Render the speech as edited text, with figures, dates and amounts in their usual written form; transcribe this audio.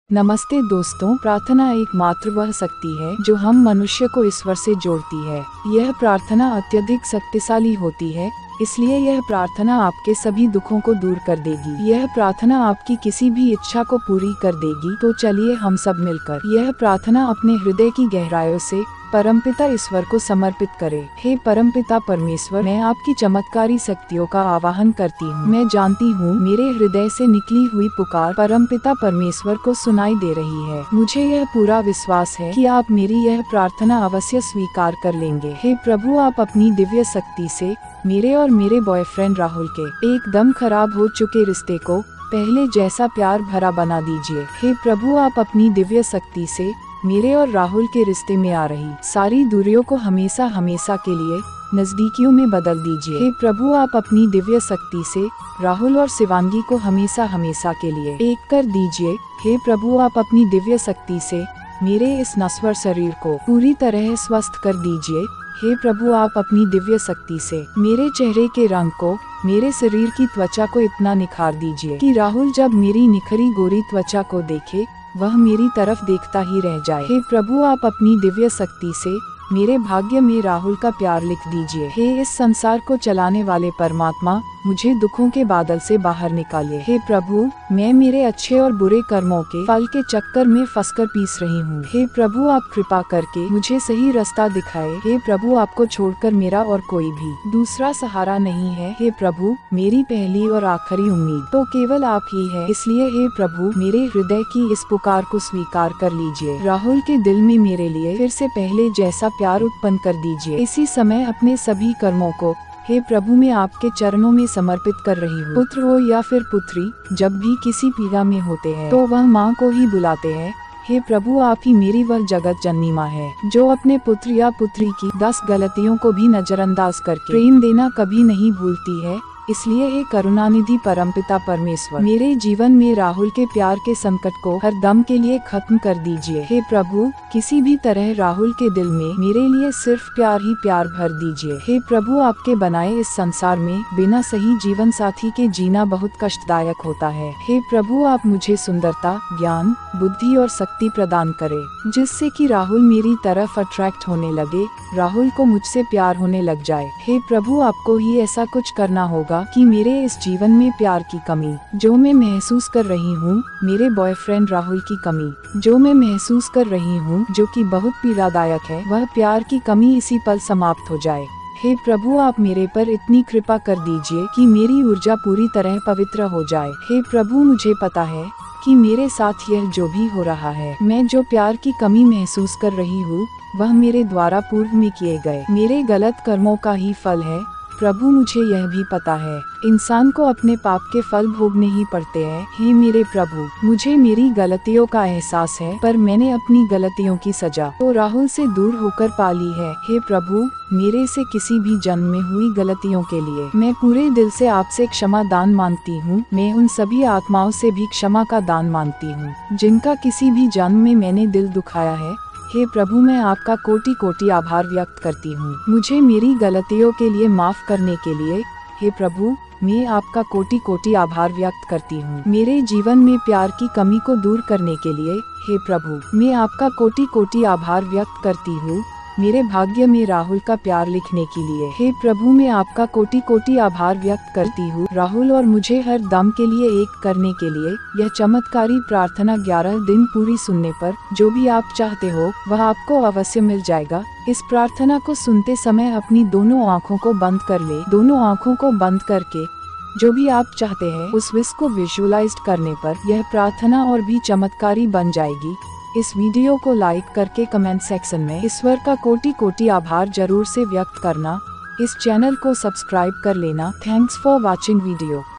नमस्ते दोस्तों, प्रार्थना एकमात्र वह शक्ति है जो हम मनुष्य को ईश्वर से जोड़ती है। यह प्रार्थना अत्यधिक शक्तिशाली होती है, इसलिए यह प्रार्थना आपके सभी दुखों को दूर कर देगी। यह प्रार्थना आपकी किसी भी इच्छा को पूरी कर देगी। तो चलिए हम सब मिलकर यह प्रार्थना अपने हृदय की गहराइयों से परमपिता ईश्वर को समर्पित करें। हे परमपिता परमेश्वर, मैं आपकी चमत्कारी शक्तियों का आवाहन करती हूँ। मैं जानती हूँ मेरे हृदय से निकली हुई पुकार परमपिता परमेश्वर को सुनाई दे रही है। मुझे यह पूरा विश्वास है कि आप मेरी यह प्रार्थना अवश्य स्वीकार कर लेंगे। हे प्रभु, आप अपनी दिव्य शक्ति से मेरे और मेरे बॉयफ्रेंड राहुल के एकदम खराब हो चुके रिश्ते को पहले जैसा प्यार भरा बना दीजिए। हे प्रभु, आप अपनी दिव्य शक्ति से मेरे और राहुल के रिश्ते में आ रही सारी दूरियों को हमेशा हमेशा के लिए नजदीकियों में बदल दीजिए। हे प्रभु, आप अपनी दिव्य शक्ति से राहुल और शिवांगी को हमेशा हमेशा के लिए एक कर दीजिए। हे प्रभु, आप अपनी दिव्य शक्ति से मेरे इस नश्वर शरीर को पूरी तरह स्वस्थ कर दीजिए। हे प्रभु, आप अपनी दिव्य शक्ति से मेरे चेहरे के रंग को, मेरे शरीर की त्वचा को इतना निखार दीजिए कि राहुल जब मेरी निखरी गोरी त्वचा को देखे वह मेरी तरफ देखता ही रह जाए। हे प्रभु, आप अपनी दिव्य शक्ति से मेरे भाग्य में राहुल का प्यार लिख दीजिए। हे इस संसार को चलाने वाले परमात्मा, मुझे दुखों के बादल से बाहर निकालिए। हे प्रभु, मैं मेरे अच्छे और बुरे कर्मों के फल के चक्कर में फंसकर पीस रही हूँ। हे प्रभु, आप कृपा करके मुझे सही रास्ता दिखाए। हे प्रभु, आपको छोड़कर मेरा और कोई भी दूसरा सहारा नहीं है। हे प्रभु, मेरी पहली और आखिरी उम्मीद तो केवल आप ही है। इसलिए हे प्रभु, मेरे हृदय की इस पुकार को स्वीकार कर लीजिए। राहुल के दिल में मेरे लिए फिर से पहले जैसा प्यार उत्पन्न कर दीजिए। इसी समय अपने सभी कर्मों को हे प्रभु मैं आपके चरणों में समर्पित कर रही हूँ। पुत्र हो या फिर पुत्री, जब भी किसी पीड़ा में होते हैं तो वह माँ को ही बुलाते हैं। हे प्रभु, आप ही मेरी वह जगत जननी माँ है जो अपने पुत्र या पुत्री की 10 गलतियों को भी नजरअंदाज करके प्रेम देना कभी नहीं भूलती है। इसलिए हे करुणानिधि परमपिता परमेश्वर, मेरे जीवन में राहुल के प्यार के संकट को हर दम के लिए खत्म कर दीजिए। हे प्रभु, किसी भी तरह राहुल के दिल में मेरे लिए सिर्फ प्यार ही प्यार भर दीजिए। हे प्रभु, आपके बनाए इस संसार में बिना सही जीवन साथी के जीना बहुत कष्टदायक होता है। हे प्रभु, आप मुझे सुंदरता, ज्ञान, बुद्धि और शक्ति प्रदान करें, जिससे कि राहुल मेरी तरफ अट्रैक्ट होने लगे, राहुल को मुझसे प्यार होने लग जाए। हे प्रभु, आपको ही ऐसा कुछ करना होगा कि मेरे इस जीवन में प्यार की कमी जो मैं महसूस कर रही हूँ, मेरे बॉयफ्रेंड राहुल की कमी जो मैं महसूस कर रही हूँ, जो कि बहुत पीड़ादायक है, वह प्यार की कमी इसी पल समाप्त हो जाए। हे प्रभु, आप मेरे पर इतनी कृपा कर दीजिए कि मेरी ऊर्जा पूरी तरह पवित्र हो जाए। हे प्रभु, मुझे पता है कि मेरे साथ यह जो भी हो रहा है, मैं जो प्यार की कमी महसूस कर रही हूँ, वह मेरे द्वारा पूर्व में किए गए मेरे गलत कर्मों का ही फल है। प्रभु, मुझे यह भी पता है इंसान को अपने पाप के फल भोगने ही पड़ते हैं। हे मेरे प्रभु, मुझे मेरी गलतियों का एहसास है, पर मैंने अपनी गलतियों की सजा तो राहुल से दूर होकर पा ली है। हे प्रभु, मेरे से किसी भी जन्म में हुई गलतियों के लिए मैं पूरे दिल से आपसे क्षमा दान मांगती हूँ। मैं उन सभी आत्माओं से भी क्षमा का दान मांगती हूँ जिनका किसी भी जन्म में मैंने दिल दुखाया है। हे प्रभु, मैं आपका कोटि कोटि आभार व्यक्त करती हूँ मुझे मेरी गलतियों के लिए माफ करने के लिए। हे प्रभु, मैं आपका कोटि कोटि आभार व्यक्त करती हूँ मेरे जीवन में प्यार की कमी को दूर करने के लिए। हे प्रभु, मैं आपका कोटि कोटि आभार व्यक्त करती हूँ मेरे भाग्य में राहुल का प्यार लिखने के लिए। हे प्रभु, मैं आपका कोटि कोटि आभार व्यक्त करती हूँ राहुल और मुझे हर दम के लिए एक करने के लिए। यह चमत्कारी प्रार्थना 11 दिन पूरी सुनने पर जो भी आप चाहते हो वह आपको अवश्य मिल जाएगा। इस प्रार्थना को सुनते समय अपनी दोनों आँखों को बंद कर ले। दोनों आँखों को बंद करके जो भी आप चाहते हैं उस विश को विजुअलाइज करने पर यह प्रार्थना और भी चमत्कारी बन जाएगी। इस वीडियो को लाइक करके कमेंट सेक्शन में ईश्वर का कोटि कोटि आभार जरूर से व्यक्त करना। इस चैनल को सब्सक्राइब कर लेना। Thanks for watching video.